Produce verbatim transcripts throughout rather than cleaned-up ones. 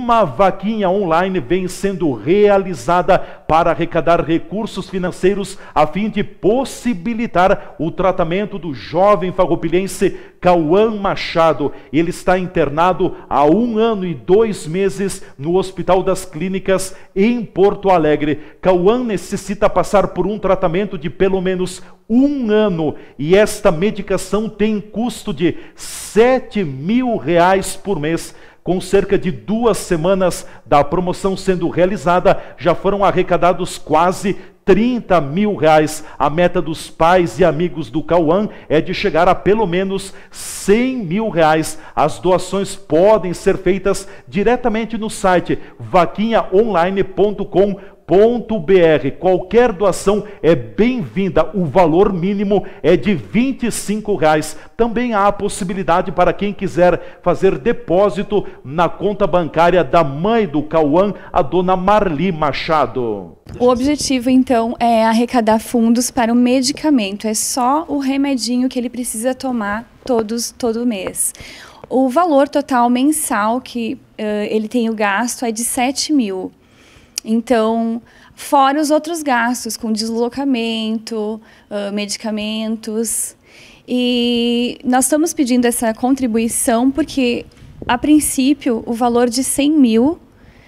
uma vaquinha online vem sendo realizada para arrecadar recursos financeiros a fim de possibilitar o tratamento do jovem farroupilhense Cauã Machado. Ele está internado há um ano e dois meses no Hospital das Clínicas em Porto Alegre. Cauã necessita passar por um tratamento de pelo menos um ano e esta medicação tem custo de sete mil reais por mês. Com cerca de duas semanas da promoção sendo realizada, já foram arrecadados quase trinta mil reais. A meta dos pais e amigos do Cauã é de chegar a pelo menos cem mil reais. As doações podem ser feitas diretamente no site vaquinha online ponto com ponto br. Qualquer doação é bem-vinda. O valor mínimo é de vinte e cinco reais. Também há a possibilidade para quem quiser fazer depósito na conta bancária da mãe do Cauã, a dona Marli Machado. O objetivo, então, é arrecadar fundos para o medicamento. É só o remedinho que ele precisa tomar todos, todo mês. O valor total mensal que uh, ele tem o gasto é de sete mil. Então, fora os outros gastos, com deslocamento, uh, medicamentos. E nós estamos pedindo essa contribuição porque, a princípio, o valor de cem mil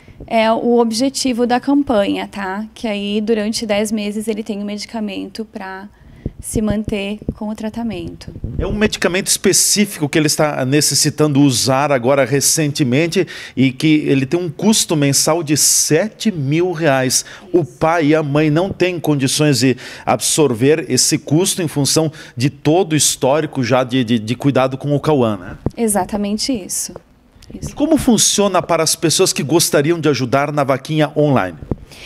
é o objetivo da campanha, tá? Que aí, durante dez meses, ele tem o medicamento para se manter com o tratamento. É um medicamento específico que ele está necessitando usar agora recentemente e que ele tem um custo mensal de sete mil reais. O pai e a mãe não têm condições de absorver esse custo em função de todo o histórico já de, de, de cuidado com o Cauã, né? Exatamente isso. isso. Como funciona para as pessoas que gostariam de ajudar na Vaquinha Online?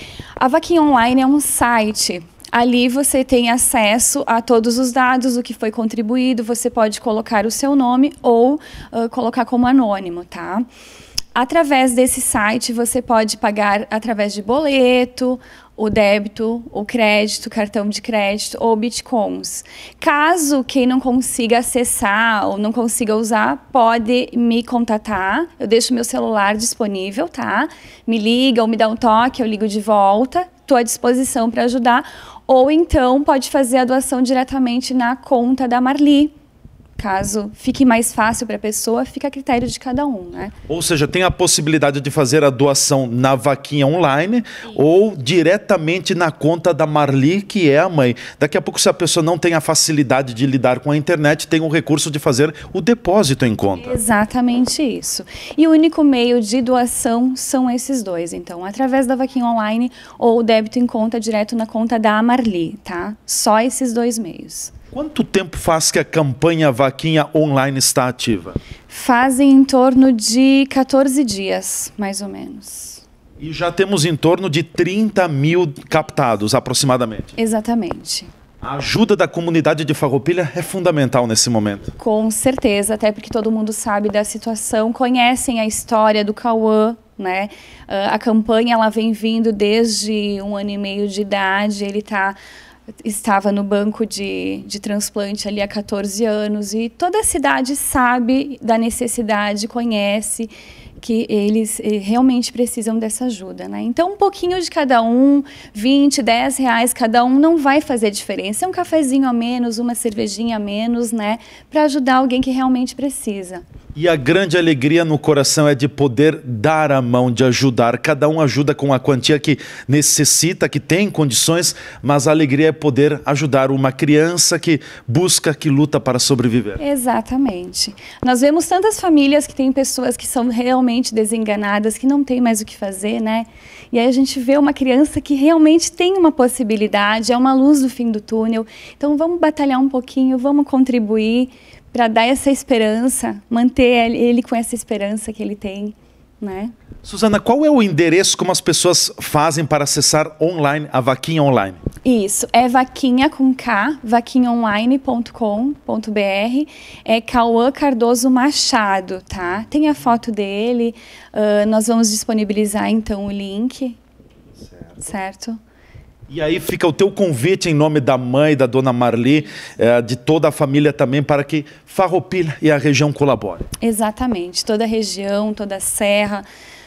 A Vaquinha Online é um site. Ali você tem acesso a todos os dados, o que foi contribuído, você pode colocar o seu nome ou uh, colocar como anônimo, tá? Através desse site você pode pagar através de boleto, o débito, o crédito, cartão de crédito ou bitcoins. Caso quem não consiga acessar ou não consiga usar, pode me contatar. Eu deixo meu celular disponível, tá? Me liga ou me dá um toque, eu ligo de volta. Estou à disposição para ajudar. Ou então pode fazer a doação diretamente na conta da Marli. Caso fique mais fácil para a pessoa, fica a critério de cada um, né? Ou seja, tem a possibilidade de fazer a doação na Vaquinha Online Sim. ou diretamente na conta da Marli, que é a mãe. Daqui a pouco, se a pessoa não tem a facilidade de lidar com a internet, tem o recurso de fazer o depósito em conta. Exatamente isso. E o único meio de doação são esses dois. Então, através da Vaquinha Online ou o débito em conta direto na conta da Marli, tá? Só esses dois meios. Quanto tempo faz que a campanha Vaquinha Online está ativa? Fazem em torno de quatorze dias, mais ou menos. E já temos em torno de trinta mil captados, aproximadamente. Exatamente. A ajuda da comunidade de Farroupilha é fundamental nesse momento. Com certeza, até porque todo mundo sabe da situação, conhecem a história do Cauã, né? A campanha ela vem vindo desde um ano e meio de idade, ele está... estava no banco de, de transplante ali há quatorze anos e toda a cidade sabe da necessidade, conhece que eles realmente precisam dessa ajuda, né? Então, um pouquinho de cada um, vinte, dez reais cada um não vai fazer diferença. É um cafezinho a menos, uma cervejinha a menos, né? Para ajudar alguém que realmente precisa. E a grande alegria no coração é de poder dar a mão, de ajudar. Cada um ajuda com a quantia que necessita, que tem condições, mas a alegria é poder ajudar uma criança que busca, que luta para sobreviver. Exatamente. Nós vemos tantas famílias que têm pessoas que são realmente desenganadas, que não tem mais o que fazer, né? E aí a gente vê uma criança que realmente tem uma possibilidade, é uma luz do fim do túnel. Então vamos batalhar um pouquinho, vamos contribuir para dar essa esperança, manter ele com essa esperança que ele tem, né? Suzana, qual é o endereço, como as pessoas fazem para acessar online a Vaquinha Online? Isso, é vaquinha com K, vaquinha online ponto com ponto br, é Cauã Cardoso Machado, tá? Tem a foto dele, uh, nós vamos disponibilizar então o link, certo? certo? E aí fica o teu convite em nome da mãe, da dona Marli, eh, de toda a família também, para que Farroupilha e a região colaborem. Exatamente, toda a região, toda a serra,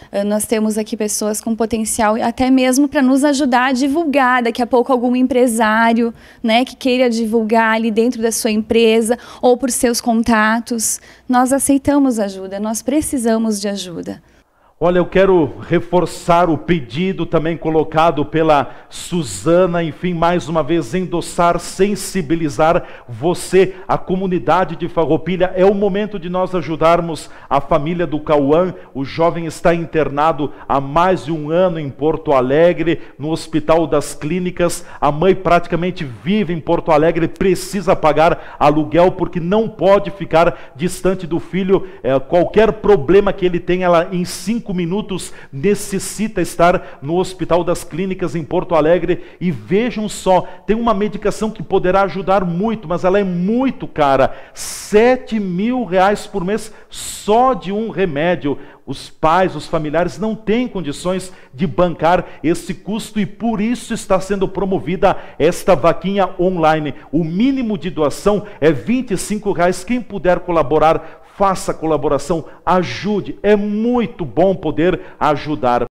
Nós temos aqui pessoas com potencial até mesmo para nos ajudar a divulgar. Daqui a pouco algum empresário, né, que queira divulgar ali dentro da sua empresa ou por seus contatos. Nós aceitamos ajuda, nós precisamos de ajuda. Olha, eu quero reforçar o pedido também colocado pela Suzana, enfim, mais uma vez endossar, sensibilizar você, a comunidade de Farroupilha. É o momento de nós ajudarmos a família do Cauã. O jovem está internado há mais de um ano em Porto Alegre, no Hospital das Clínicas. A mãe praticamente vive em Porto Alegre, precisa pagar aluguel porque não pode ficar distante do filho. É, qualquer problema que ele tenha, ela em cinco minutos necessita estar no Hospital das Clínicas em Porto Alegre. E vejam só, tem uma medicação que poderá ajudar muito, mas ela é muito cara, sete mil reais por mês só de um remédio. Os pais, os familiares não têm condições de bancar esse custo e por isso está sendo promovida esta vaquinha online. O mínimo de doação é vinte e cinco reais. Quem puder colaborar, faça a colaboração, ajude. É muito bom poder ajudar.